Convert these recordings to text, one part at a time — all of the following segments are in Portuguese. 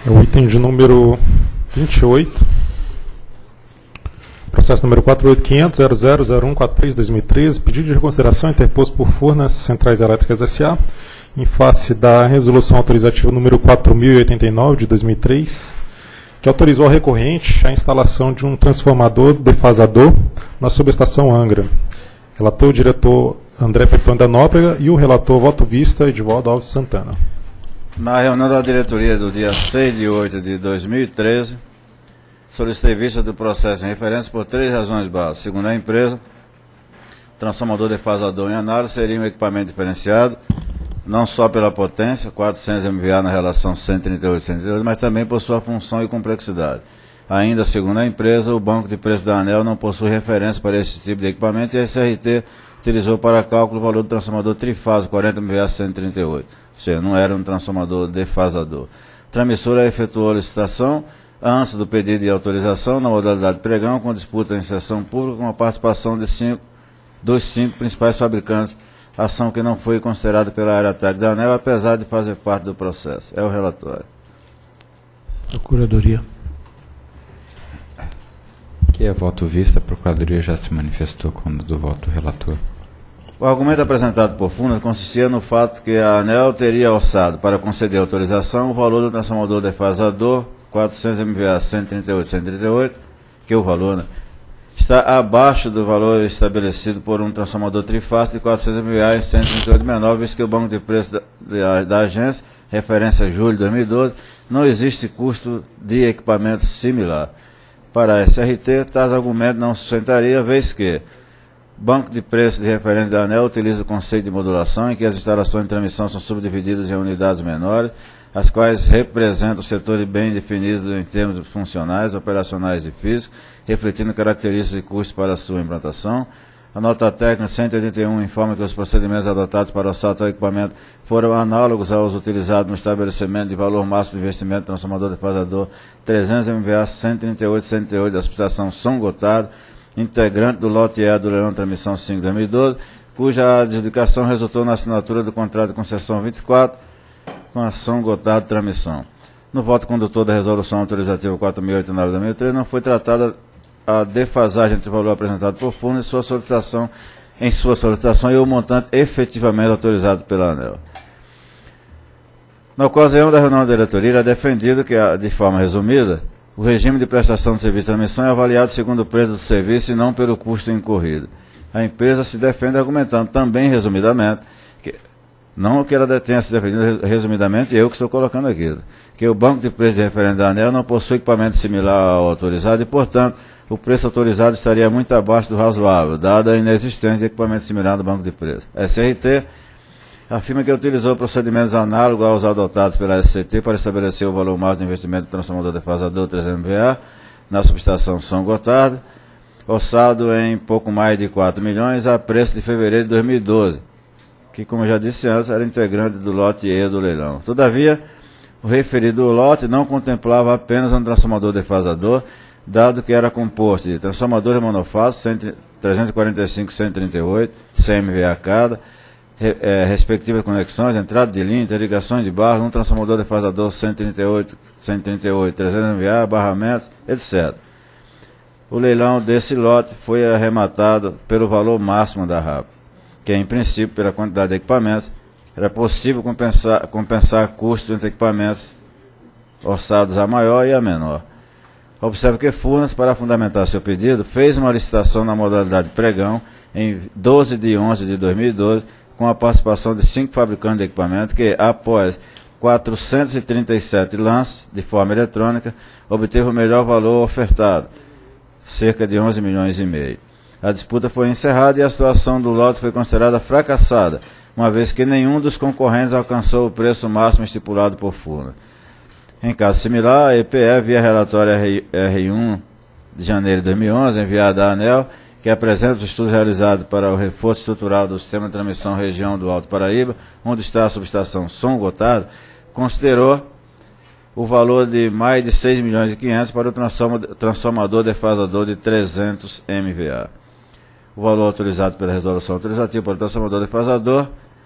É o item de número 28. Processo número 48500000143/2013, pedido de reconsideração interposto por Furnas Centrais Elétricas S.A., em face da resolução autorizativa número 4089 de 2003, que autorizou ao recorrente a instalação de um transformador defasador na subestação Angra. Relator o diretor André Pepão da Nóbrega e o relator voto vista Edivaldo Alves Santana. Na reunião da diretoria do dia 6 de 8 de 2013, solicitei vista do processo em referência por 3 razões básicas. Segundo a empresa, transformador defasador em análise seria um equipamento diferenciado, não só pela potência, 400 MVA na relação 138-132, mas também por sua função e complexidade. Ainda, segundo a empresa, o banco de preços da ANEEL não possui referência para esse tipo de equipamento e a SRT utilizou para cálculo o valor do transformador trifásico 40 MVA 138, ou seja, não era um transformador defasador. A transmissora efetuou a licitação antes do pedido de autorização na modalidade pregão, com disputa em sessão pública, com a participação de dos cinco principais fabricantes, ação que não foi considerada pela área técnica da ANEEL, apesar de fazer parte do processo. É o relatório. Procuradoria. Que é voto vista, a Procuradoria já se manifestou quando do voto do relator. O argumento apresentado por Furnas consistia no fato que a ANEEL teria orçado para conceder autorização o valor do transformador defasador 400 MVA 138-138, que o valor, né, está abaixo do valor estabelecido por um transformador trifásico de 400 MVA em 138 menor, visto que o banco de preços da agência, referência a julho de 2012, não existe custo de equipamento similar. Para a SRT, tais argumentos não sustentaria, vez que banco de preços de referência da ANEEL utiliza o conceito de modulação, em que as instalações de transmissão são subdivididas em unidades menores, as quais representam setores bem definidos em termos funcionais, operacionais e físicos, refletindo características e custos para a sua implantação. A nota técnica 181 informa que os procedimentos adotados para o tal equipamento foram análogos aos utilizados no estabelecimento de valor máximo de investimento transformador defasador 300 MVA 138-138 da subestação São Gotardo, integrante do lote E do leilão de transmissão 5-2012, cuja adjudicação resultou na assinatura do contrato de concessão 24 com a São Gotardo Transmissão. No voto condutor da resolução autorizativa 4089/2013 não foi tratada a defasagem entre o valor apresentado por Furnas em sua solicitação e o montante efetivamente autorizado pela ANEEL. Na ocasião da reunião da diretoria, era defendido que, de forma resumida, o regime de prestação de serviço de transmissão é avaliado segundo o preço do serviço e não pelo custo incorrido. A empresa se defende argumentando também resumidamente, não que ela tenha se defendido resumidamente, eu que estou colocando aqui, que o banco de preços de referência da ANEEL não possui equipamento similar ao autorizado e, portanto, o preço autorizado estaria muito abaixo do razoável, dada a inexistência de equipamento similar no banco de preços. A SRT afirma que utilizou procedimentos análogos aos adotados pela SCT para estabelecer o valor máximo de investimento do transformador defasador 300 MVA na subestação São Gotardo, orçado em pouco mais de 4 milhões a preço de fevereiro de 2012, que, como já disse antes, era integrante do lote E do leilão. Todavia, o referido lote não contemplava apenas um transformador defasador, dado que era composto de transformadores monofásicos 345-138, 100 MVA cada, respectivas conexões, entrada de linha, interligações de barras, um transformador defasador 138, 300 MVA, barramentos, etc. O leilão desse lote foi arrematado pelo valor máximo da RAP, que em princípio, pela quantidade de equipamentos, era possível compensar custos entre equipamentos orçados a maior e a menor. Observe que Furnas, para fundamentar seu pedido, fez uma licitação na modalidade pregão em 12 de 11 de 2012, com a participação de 5 fabricantes de equipamento que, após 437 lances de forma eletrônica, obteve o melhor valor ofertado, cerca de 11 milhões e meio. A disputa foi encerrada e a situação do lote foi considerada fracassada, uma vez que nenhum dos concorrentes alcançou o preço máximo estipulado por Furnas. Em caso similar, a EPE, via relatório R1 de janeiro de 2011, enviada à ANEEL, que apresenta os estudos realizados para o reforço estrutural do sistema de transmissão região do Alto Paraíba, onde está a subestação São Gotardo, considerou o valor de mais de 6 milhões e 500 para o transformador defasador de 300 MVA. O valor autorizado pela resolução autorizativa para o transformador defasador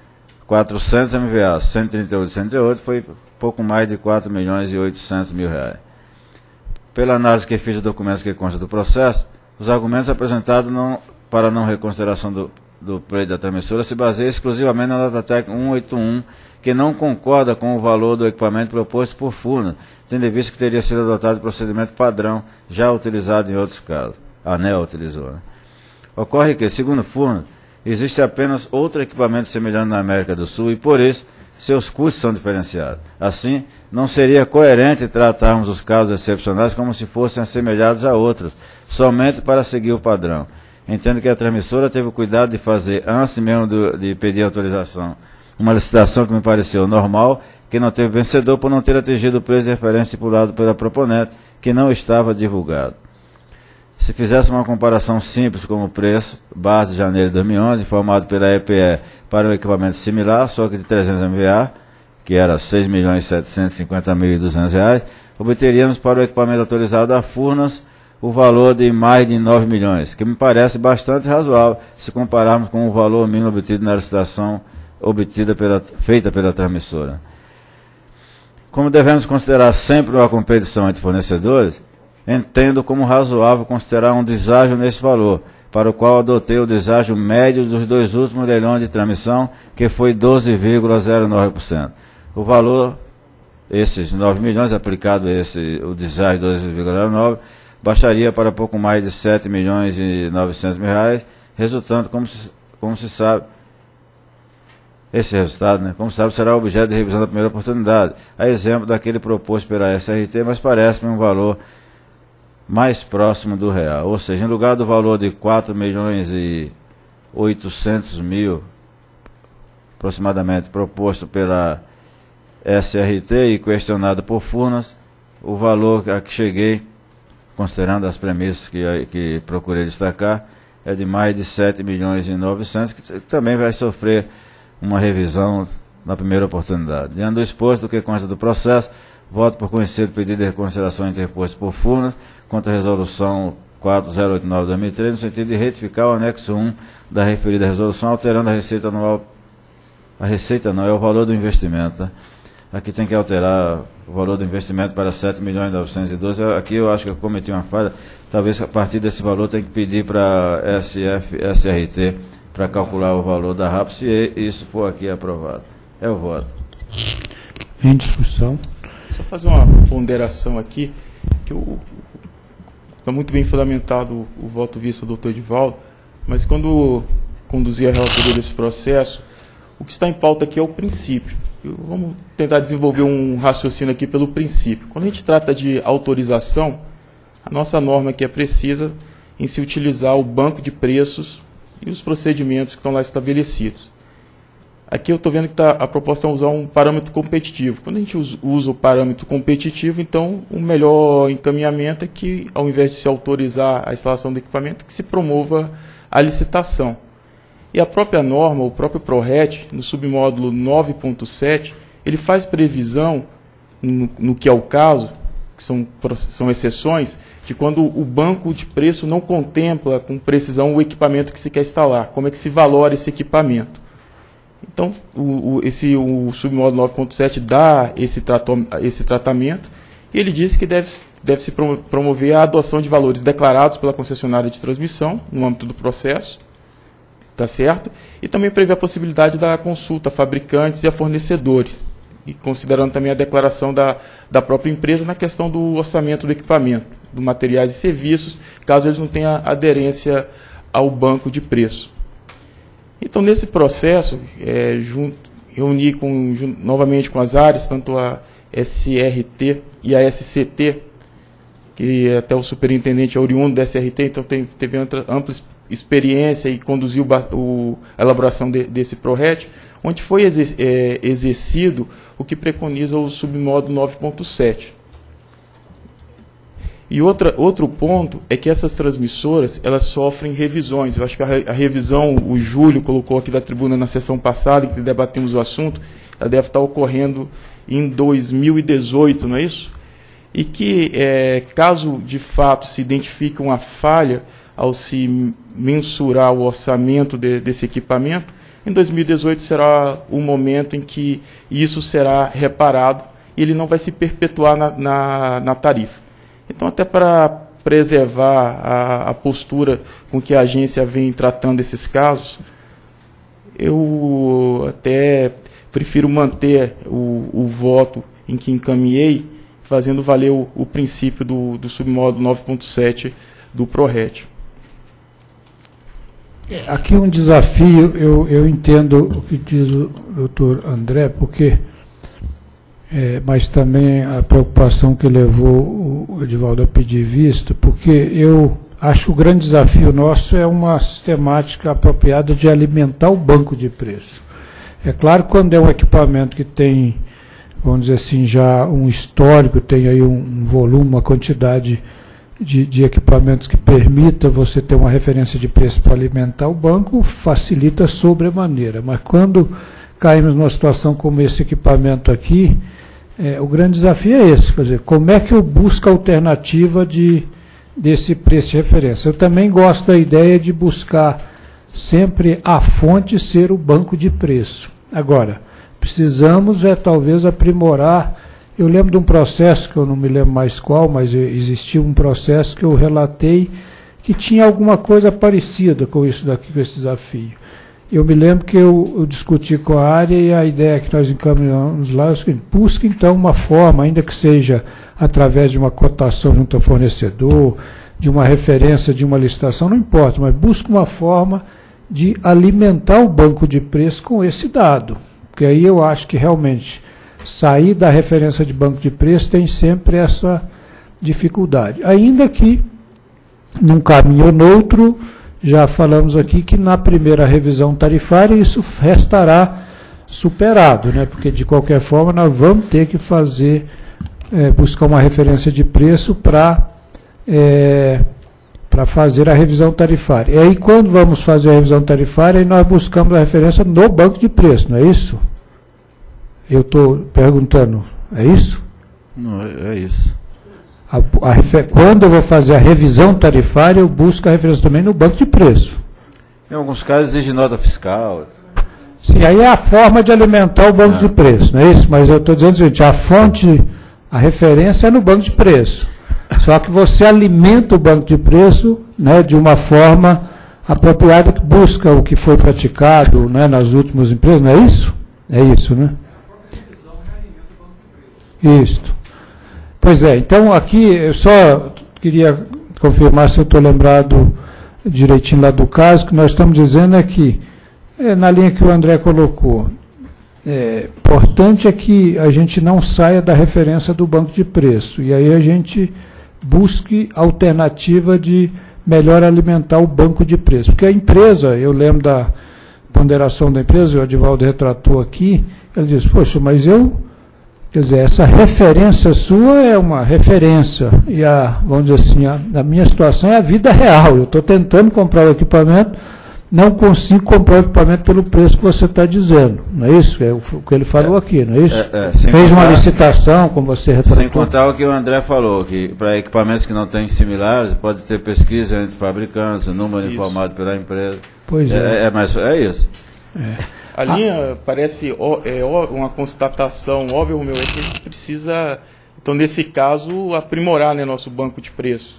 400 MVA, 138, foi pouco mais de 4.800.000 reais. Pela análise que fiz dos documentos que constam do processo, os argumentos apresentados para não reconsideração do preço da transmissora se baseiam exclusivamente na nota técnica 181, que não concorda com o valor do equipamento proposto por Furnas, tendo em vista que teria sido adotado o procedimento padrão já utilizado em outros casos. A ANEEL utilizou, né? Ocorre que, segundo Furnas, existe apenas outro equipamento semelhante na América do Sul e, por isso, seus custos são diferenciados. Assim, não seria coerente tratarmos os casos excepcionais como se fossem assemelhados a outros, somente para seguir o padrão. Entendo que a transmissora teve o cuidado de fazer, antes mesmo de pedir autorização, uma licitação que me pareceu normal, que não teve vencedor por não ter atingido o preço de referência estipulado pela proponente, que não estava divulgado. Se fizesse uma comparação simples com o preço, base de janeiro de 2011, informado pela EPE para um equipamento similar, só que de 300 MVA, que era R$ 6.750.200 reais, obteríamos para o equipamento autorizado da Furnas o valor de mais de 9 milhões, que me parece bastante razoável se compararmos com o valor mínimo obtido na licitação feita pela transmissora. Como devemos considerar sempre uma competição entre fornecedores, entendo como razoável considerar um deságio nesse valor, para o qual adotei o deságio médio dos dois últimos leilões de transmissão, que foi 12,09%. O valor, esses 9 milhões, aplicado o deságio de 12,09%, baixaria para pouco mais de 7.900.000 reais, resultando, como se sabe, esse resultado, né, como sabe, será objeto de revisão da primeira oportunidade, a exemplo daquele proposto pela SRT, mas parece-me um valor mais próximo do real, ou seja, em lugar do valor de 4.800.000 aproximadamente proposto pela SRT e questionado por Furnas, o valor a que cheguei, considerando as premissas que procurei destacar, é de mais de 7.900.000, que também vai sofrer uma revisão na primeira oportunidade. Diante do exposto do que consta do processo, voto por conhecido pedido de reconsideração interposto por Furnas contra a resolução 4089/2013, no sentido de retificar o anexo 1 da referida resolução, alterando a receita anual é o valor do investimento. Tá? Aqui tem que alterar o valor do investimento para 7.912.000. Aqui eu acho que eu cometi uma falha. Talvez a partir desse valor tem que pedir para a SRT para calcular o valor da RAP, se isso for aqui aprovado. É o voto. Em discussão. Só fazer uma ponderação aqui, que está muito bem fundamentado o voto visto do doutor Edivaldo, mas quando conduzir a relatoria desse processo, o que está em pauta aqui é o princípio. Vamos tentar desenvolver um raciocínio aqui pelo princípio. Quando a gente trata de autorização, a nossa norma aqui é precisa em se utilizar o banco de preços e os procedimentos que estão lá estabelecidos. Aqui eu estou vendo que a proposta é usar um parâmetro competitivo. Quando a gente usa o parâmetro competitivo, então o melhor encaminhamento é que, ao invés de se autorizar a instalação do equipamento, que se promova a licitação. E a própria norma, o próprio PRORET, no submódulo 9.7, ele faz previsão, no que é o caso, que são exceções, de quando o banco de preço não contempla com precisão o equipamento que se quer instalar, como é que se valora esse equipamento. Então, o submódulo 9.7 dá esse tratamento e ele diz que deve-se promover a adoção de valores declarados pela concessionária de transmissão no âmbito do processo, tá certo? E também prevê a possibilidade da consulta a fabricantes e a fornecedores, e considerando também a declaração da própria empresa na questão do orçamento do equipamento, do materiais e serviços, caso eles não tenham aderência ao banco de preço. Então, nesse processo, reuni novamente com as áreas, tanto a SRT e a SCT, que até o superintendente é oriundo da SRT, então teve ampla experiência e conduziu a elaboração desse PRORET, onde foi exercido o que preconiza o submódulo 9.7. E outro ponto é que essas transmissoras, elas sofrem revisões. Eu acho que a revisão, o Júlio colocou aqui da tribuna na sessão passada, em que debatimos o assunto, ela deve estar ocorrendo em 2018, não é isso? E que, caso de fato se identifique uma falha ao se mensurar o orçamento desse equipamento, Em 2018 será o momento em que isso será reparado e ele não vai se perpetuar na tarifa. Então, até para preservar a postura com que a agência vem tratando esses casos, eu até prefiro manter o voto em que encaminhei, fazendo valer o princípio do submódulo 9.7 do PRORET. Aqui um desafio, eu entendo o que diz o doutor André, porque, mas também a preocupação que levou o Edivaldo a pedir vista, porque eu acho que o grande desafio nosso é uma sistemática apropriada de alimentar o banco de preço. É claro que quando é um equipamento que tem, vamos dizer assim, já um histórico, tem aí um volume, uma quantidade de equipamentos que permita você ter uma referência de preço para alimentar o banco, facilita sobremaneira. Mas quando caímos numa situação como esse equipamento aqui, o grande desafio é esse, quer dizer, como é que eu busco a alternativa desse preço de referência? Eu também gosto da ideia de buscar sempre a fonte ser o banco de preço. Agora, precisamos talvez aprimorar. Eu lembro de um processo, que eu não me lembro mais qual, mas existia um processo que eu relatei que tinha alguma coisa parecida com isso daqui, com esse desafio. Eu me lembro que eu discuti com a área e a ideia que nós encaminhamos lá é o seguinte: busque então uma forma, ainda que seja através de uma cotação junto ao fornecedor, de uma referência, de uma licitação, não importa, mas busque uma forma de alimentar o banco de preço com esse dado. Porque aí eu acho que realmente sair da referência de banco de preço tem sempre essa dificuldade. Ainda que, num caminho ou noutro, já falamos aqui que na primeira revisão tarifária isso restará superado, né? Porque de qualquer forma nós vamos ter que fazer, buscar uma referência de preço para fazer a revisão tarifária. E aí quando vamos fazer a revisão tarifária, aí nós buscamos a referência no banco de preço, não é isso? Eu estou perguntando, é isso? Não, é isso. Quando eu vou fazer a revisão tarifária, eu busco a referência também no banco de preço. Em alguns casos exige nota fiscal. Sim, aí é a forma de alimentar o banco de preço, não é isso? Mas eu estou dizendo o seguinte, a fonte, a referência é no banco de preço. Só que você alimenta o banco de preço, né, de uma forma apropriada, que busca o que foi praticado, né, nas últimas empresas, não é isso? É isso, né? Isso. Pois é, então aqui eu só queria confirmar se eu estou lembrado direitinho lá do caso, que nós estamos dizendo é que, na linha que o André colocou, importante é que a gente não saia da referência do banco de preço, e aí a gente busque alternativa de melhor alimentar o banco de preço. Porque a empresa, eu lembro da ponderação da empresa, o Edivaldo retratou aqui, ele disse, poxa, mas quer dizer, essa referência sua é uma referência, e vamos dizer assim, a minha situação é a vida real. Eu estou tentando comprar o equipamento, não consigo comprar o equipamento pelo preço que você está dizendo, não é isso? É o que ele falou aqui, não é isso? Fez uma licitação, como você retratou. Sem contar o que o André falou, que para equipamentos que não têm similares, pode ter pesquisa entre fabricantes, número informado pela empresa. Pois é. Mas é isso. A linha parece uma constatação óbvia, meu, é que a gente precisa, então, nesse caso, aprimorar, né, nosso banco de preço.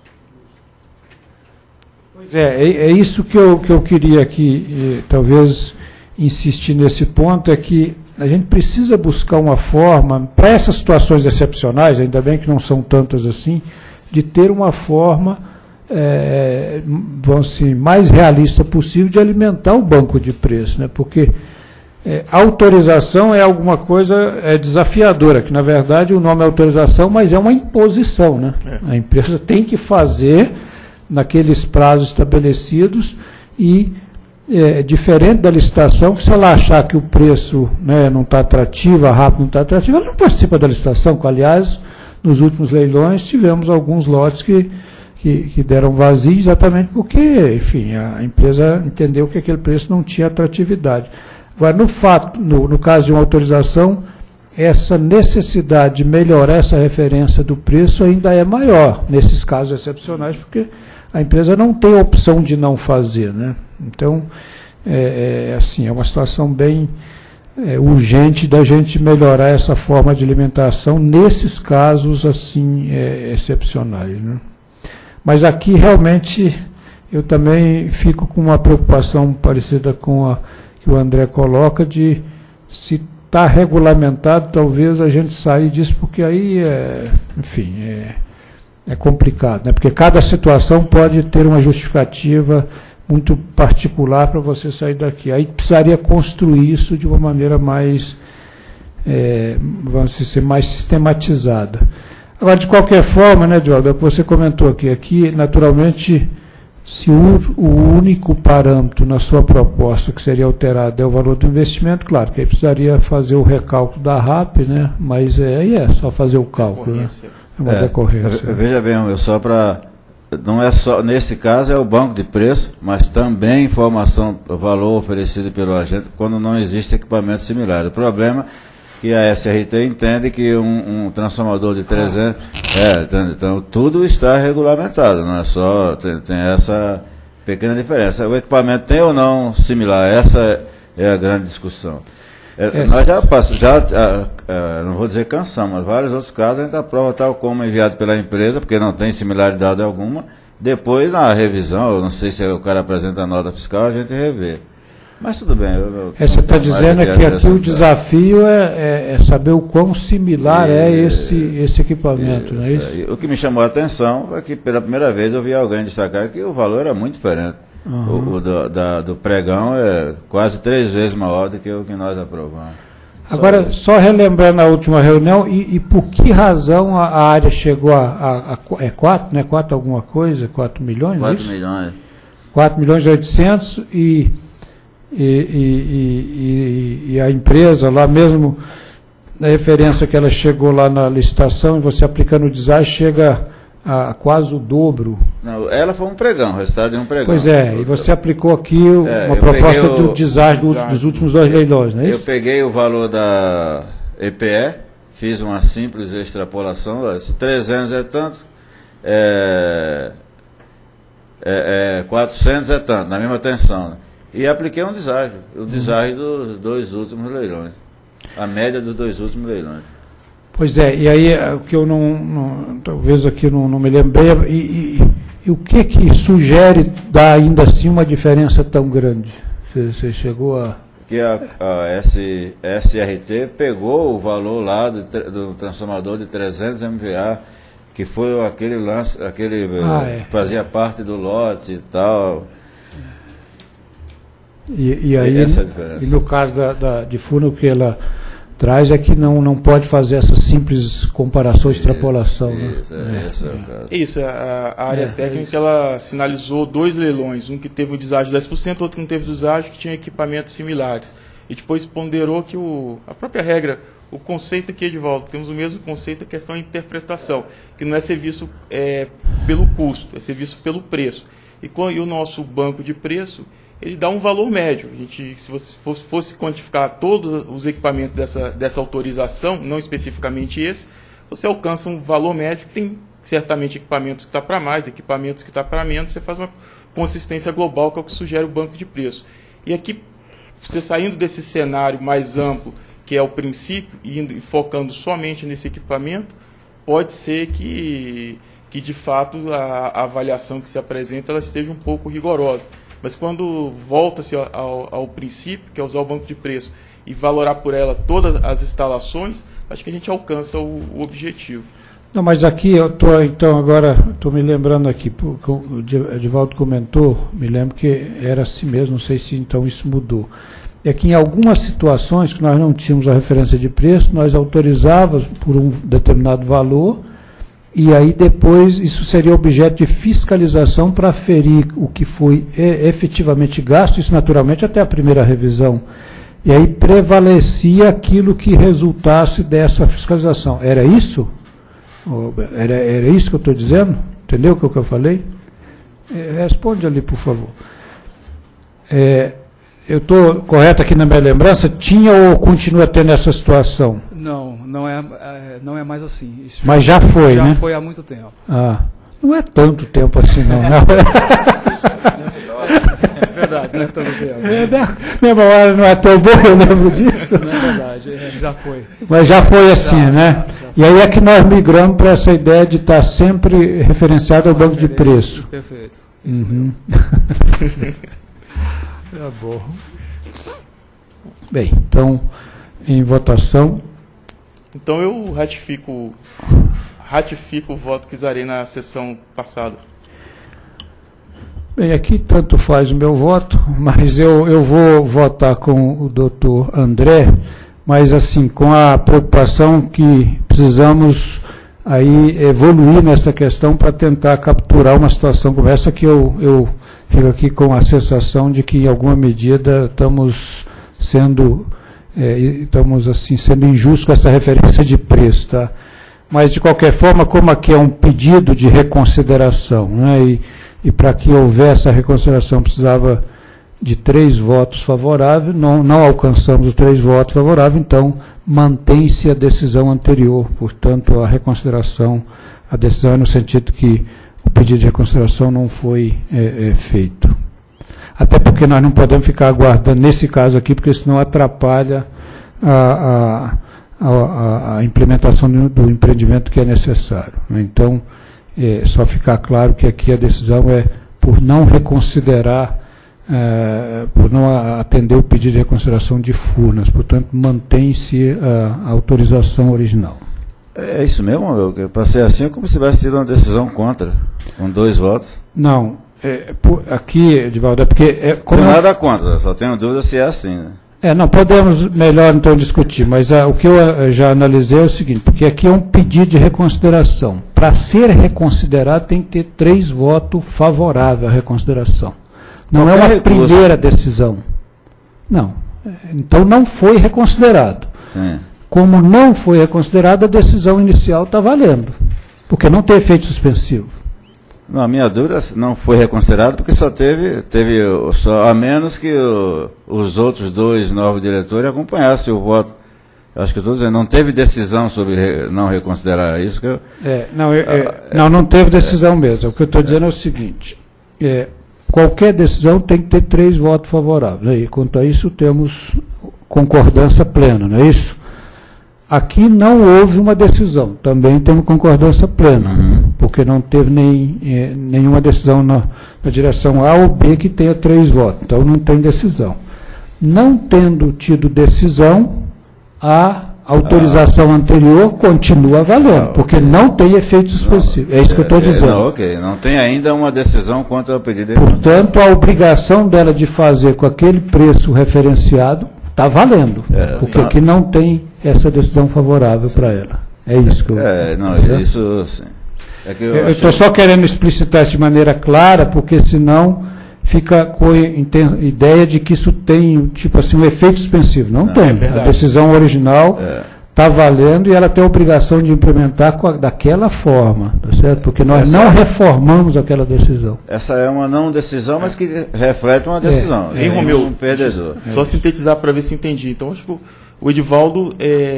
Pois é isso que eu queria aqui, talvez, insistir nesse ponto, é que a gente precisa buscar uma forma, para essas situações excepcionais, ainda bem que não são tantas assim, de ter uma forma vamos dizer, mais realista possível de alimentar o banco de preço, né? Porque autorização é alguma coisa desafiadora, que na verdade o nome é autorização, mas é uma imposição, né? A empresa tem que fazer naqueles prazos estabelecidos e diferente da licitação, que se ela achar que o preço, né, não está atrativo, a RAP não está atrativa, ela não participa da licitação, que, aliás, nos últimos leilões tivemos alguns lotes que deram vazio exatamente porque, enfim, a empresa entendeu que aquele preço não tinha atratividade. Agora, no caso de uma autorização, essa necessidade de melhorar essa referência do preço ainda é maior, nesses casos excepcionais, porque a empresa não tem opção de não fazer, né? Então, assim, é uma situação bem urgente da gente melhorar essa forma de alimentação nesses casos assim excepcionais, né? Mas aqui realmente eu também fico com uma preocupação parecida com a que o André coloca, de se está regulamentado, talvez a gente saia disso, porque aí, enfim, é complicado, né? Porque cada situação pode ter uma justificativa muito particular para você sair daqui. Aí precisaria construir isso de uma maneira mais, vamos dizer, mais sistematizada. Agora, de qualquer forma, né, Diogo, é o que você comentou aqui, naturalmente, se o único parâmetro na sua proposta que seria alterado é o valor do investimento, claro que aí precisaria fazer o recálculo da RAP, né? Mas aí é só fazer o cálculo, né? É uma decorrência. Veja bem, não é só, nesse caso é o banco de preço, mas também informação, valor oferecido pelo agente quando não existe equipamento similar. O problema é que a SRT entende que um transformador de 300... então tudo está regulamentado, não é só... Tem essa pequena diferença. O equipamento tem ou não similar? Essa é a grande discussão. Nós não vou dizer cansamos, mas vários outros casos a gente aprova tal como enviado pela empresa, porque não tem similaridade alguma. Depois, na revisão, eu não sei se o cara apresenta a nota fiscal, a gente revê. Mas tudo bem. Você está dizendo que aqui o desafio é saber o quão similar é esse equipamento, não é isso? O que me chamou a atenção é que pela primeira vez eu vi alguém destacar que o valor era muito diferente. Uhum. O do pregão é quase 3 vezes maior do que o que nós aprovamos. Agora, só relembrando a última reunião, e por que razão a área chegou a 4, né? 4 alguma coisa? 4 milhões? 4 milhões. 4 milhões e 800 e a empresa lá mesmo, na referência que ela chegou lá na licitação, e você aplicando o design, chega a quase o dobro. Não, ela foi um pregão, o resultado de um pregão. Pois e você aplicou aqui uma proposta do design dos últimos 2 leilões, não é isso? Eu peguei o valor da EPE, fiz uma simples extrapolação, 300 é tanto, 400 é tanto, na mesma tensão, né? E apliquei um deságio, o deságio dos 2 últimos leilões, a média dos 2 últimos leilões. Pois e aí o que eu talvez aqui não me lembrei, e o que sugere dar ainda assim uma diferença tão grande? Você chegou a... Que a SRT pegou o valor lá do transformador de 300 MVA, que foi aquele lance, fazia parte do lote e tal. E aí, essa é a diferença. E no caso de Furnas, o que ela traz é que não pode fazer essa simples comparação, extrapolação. A área técnica ela sinalizou 2 leilões, um que teve um deságio de 10%, outro que não teve deságio, que tinha equipamentos similares. E depois ponderou que a própria regra, o conceito aqui, Edivaldo, temos o mesmo conceito, a questão da interpretação, que não é ser visto pelo custo, é ser visto pelo preço. E o nosso banco de preço, ele dá um valor médio. Se você fosse quantificar todos os equipamentos dessa autorização, não especificamente esse, você alcança um valor médio. Tem certamente equipamentos que está para mais, equipamentos que está para menos, você faz uma consistência global, que é o que sugere o banco de preço. E aqui, você saindo desse cenário mais amplo, que é o princípio, e focando somente nesse equipamento, pode ser que de fato a avaliação que se apresenta ela esteja um pouco rigorosa. Mas quando volta-se ao princípio, que é usar o banco de preço e valorar por ela todas as instalações, acho que a gente alcança o objetivo. Não, mas aqui eu estou me lembrando aqui, porque o Edivaldo comentou, me lembro que era assim mesmo, não sei se então isso mudou. É que em algumas situações que nós não tínhamos a referência de preço, nós autorizávamos por um determinado valor, e aí depois isso seria objeto de fiscalização para aferir o que foi efetivamente gasto, isso naturalmente até a primeira revisão. E aí prevalecia aquilo que resultasse dessa fiscalização. Era isso? Era isso que eu estou dizendo? Entendeu o que eu falei? Responde ali, por favor. Eu estou correto aqui na minha lembrança? Tinha ou continua tendo essa situação? Não é mais assim. Isso mas já foi, né? Já foi há muito tempo. Não é tanto tempo assim, não. Verdade, não é tão bem. Minha memória não é tão boa, eu lembro disso. Não é verdade, já foi. Mas já foi assim, né? E aí é que nós migramos para essa ideia de estar sempre referenciado ao banco de preço. Perfeito. Uhum. Tá bom. Bem, então, em votação. Então eu ratifico o voto que zarei na sessão passada. Bem, aqui tanto faz o meu voto, mas eu vou votar com o doutor André, mas assim, com a preocupação que precisamos aí evoluir nessa questão para tentar capturar uma situação como essa, que eu fico aqui com a sensação de que em alguma medida estamos sendo injustos com essa referência de preço, tá? Mas de qualquer forma, como aqui é um pedido de reconsideração, né, e para que houvesse essa reconsideração precisava de 3 votos favoráveis, não alcançamos os 3 votos favoráveis, então mantém-se a decisão anterior, portanto a reconsideração, a decisão é no sentido que o pedido de reconsideração não foi feito. Até porque nós não podemos ficar aguardando nesse caso aqui, porque senão atrapalha a implementação do empreendimento que é necessário. Então, só ficar claro que aqui a decisão é por não reconsiderar, por não atender o pedido de reconsideração de Furnas, portanto, mantém-se a autorização original. É isso mesmo, meu? Para ser assim é como se tivesse tido uma decisão contra, com 2 votos. Não, aqui, Edivaldo, é porque... Não tem nada contra, só tenho dúvida se é assim, né? Não podemos melhor então discutir, mas o que eu já analisei é o seguinte, porque aqui é um pedido de reconsideração. Para ser reconsiderado tem que ter 3 votos favoráveis à reconsideração. Não é uma primeira decisão. Não. Então não foi reconsiderado. Sim. Como não foi reconsiderada, a decisão inicial está valendo, porque não tem efeito suspensivo. Não, a minha dúvida não foi reconsiderado porque só teve a menos que os outros 2 novos diretores acompanhassem o voto. Acho que eu estou dizendo, não teve decisão sobre não reconsiderar isso. Não teve decisão mesmo. O que eu estou dizendo é o seguinte, qualquer decisão tem que ter 3 votos favoráveis. E quanto a isso temos concordância plena, não é isso? Aqui não houve uma decisão, também temos concordância plena, porque não teve nenhuma decisão na direção A ou B que tenha 3 votos, então não tem decisão. Não tendo tido decisão, a autorização anterior continua valendo, porque não tem efeito suspensivo. É isso que eu estou dizendo. Não tem ainda uma decisão contra o pedido de Portanto, a obrigação dela de fazer com aquele preço referenciado está valendo, porque aqui não tem essa decisão favorável para ela. É isso que eu... isso sim. Eu estou só querendo explicitar isso de maneira clara, porque senão fica com a ideia de que isso tem, tipo assim, um efeito suspensivo. Não tem. A decisão original está valendo e ela tem a obrigação de implementar daquela forma, tá certo? Porque nós não reformamos aquela decisão. Essa é uma não decisão, mas que reflete uma decisão. Romeu, um perdedor. Só sintetizar para ver se entendi. Então, acho que o Edivaldo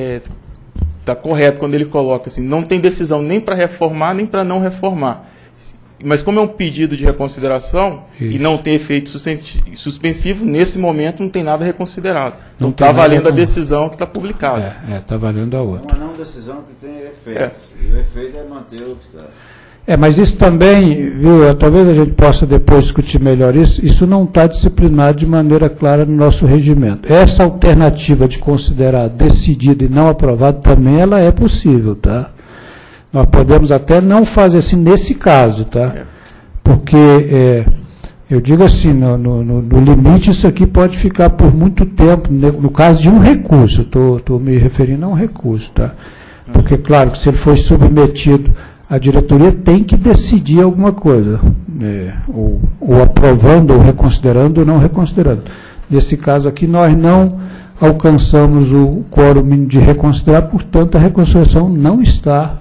está correto quando ele coloca assim, não tem decisão nem para reformar, nem para não reformar. Mas como é um pedido de reconsideração e não tem efeito suspensivo, nesse momento não tem nada reconsiderado. Então está valendo a decisão que está publicada. Está valendo a outra. É uma não decisão que tem efeito. E o efeito é manter o que está. Mas isso também, viu, talvez a gente possa depois discutir melhor isso, isso não está disciplinado de maneira clara no nosso regimento. Essa alternativa de considerar decidido e não aprovado também ela é possível, tá? Nós podemos até não fazer assim nesse caso, tá? Porque, eu digo assim, no limite isso aqui pode ficar por muito tempo, no caso de um recurso, estou me referindo a um recurso, tá? Porque, claro, que se ele for submetido, a diretoria tem que decidir alguma coisa, ou aprovando, ou reconsiderando, ou não reconsiderando. Nesse caso aqui, nós não alcançamos o quórum mínimo de reconsiderar, portanto, a reconsideração não está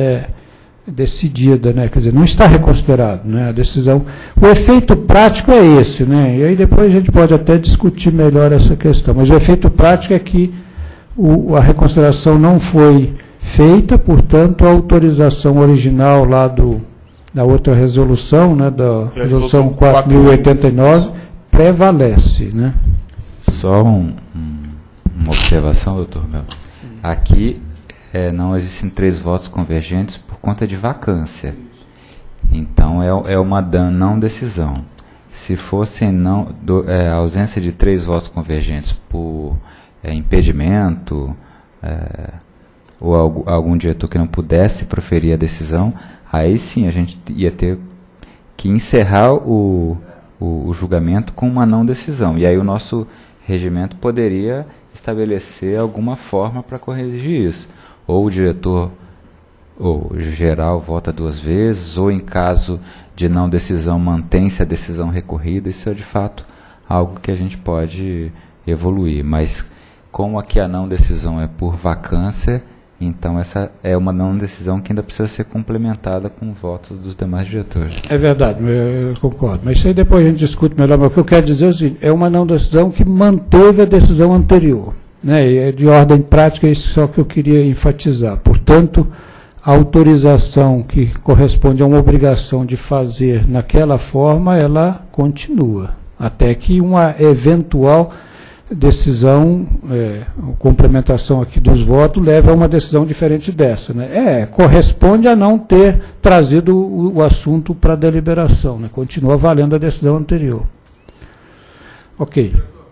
decidida, né? Quer dizer, não está reconsiderado, né? A decisão. O efeito prático é esse, né? E aí depois a gente pode até discutir melhor essa questão. Mas o efeito prático é que a reconsideração não foi feita, portanto, a autorização original lá da outra resolução, né? Da resolução 4.089, prevalece, né? Só uma observação, doutor Mel. Aqui não existem 3 votos convergentes por conta de vacância. Então é uma não decisão. Se fosse a ausência de 3 votos convergentes por impedimento, ou algum diretor que não pudesse proferir a decisão, aí sim a gente ia ter que encerrar o julgamento com uma não decisão. E aí o nosso regimento poderia estabelecer alguma forma para corrigir isso. Ou o diretor ou geral vota 2 vezes, ou em caso de não decisão mantém-se a decisão recorrida. Isso é de fato algo que a gente pode evoluir. Mas como aqui a não decisão é por vacância, então essa é uma não decisão que ainda precisa ser complementada com votos dos demais diretores. É verdade, eu concordo. Mas isso aí depois a gente discute melhor. Mas o que eu quero dizer é o seguinte, é uma não decisão que manteve a decisão anterior. Né? E é de ordem prática, isso só que eu queria enfatizar. Portanto, a autorização que corresponde a uma obrigação de fazer naquela forma, ela continua. Até que uma eventual decisão, complementação aqui dos votos, leva a uma decisão diferente dessa. Né? Corresponde a não ter trazido o assunto para deliberação. Né? Continua valendo a decisão anterior. Ok.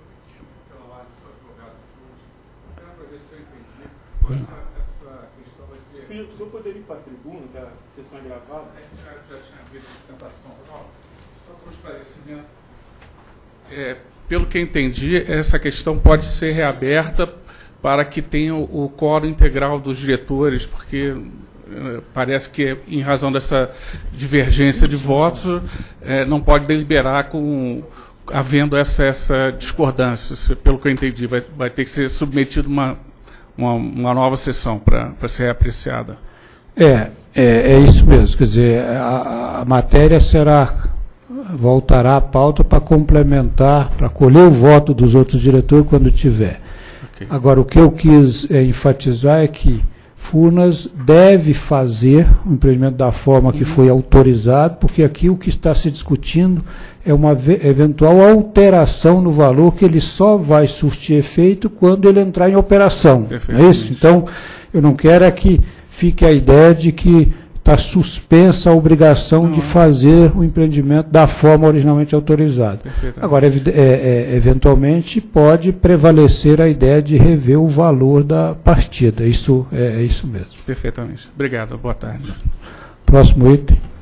O senhor poderia ir para a tribuna da sessão gravada? Já tinha havido a tentação. Só para o esclarecimento. Pelo que eu entendi, essa questão pode ser reaberta para que tenha o quórum integral dos diretores, porque parece que, em razão dessa divergência de votos, não pode deliberar havendo essa discordância. Pelo que eu entendi, vai ter que ser submetido uma nova sessão para ser reapreciada. É isso mesmo. Quer dizer, a matéria voltará à pauta para complementar, para colher o voto dos outros diretores quando tiver. Okay. Agora, o que eu quis enfatizar é que Furnas deve fazer o empreendimento da forma que foi autorizado, porque aqui o que está se discutindo é uma eventual alteração no valor que ele só vai surtir efeito quando ele entrar em operação. Não é isso? Então, eu não quero que fique a ideia de que está suspensa a obrigação de fazer o empreendimento da forma originalmente autorizada. Agora, eventualmente, pode prevalecer a ideia de rever o valor da partida. Isso é isso mesmo. Perfeitamente. Obrigado. Boa tarde. Próximo item.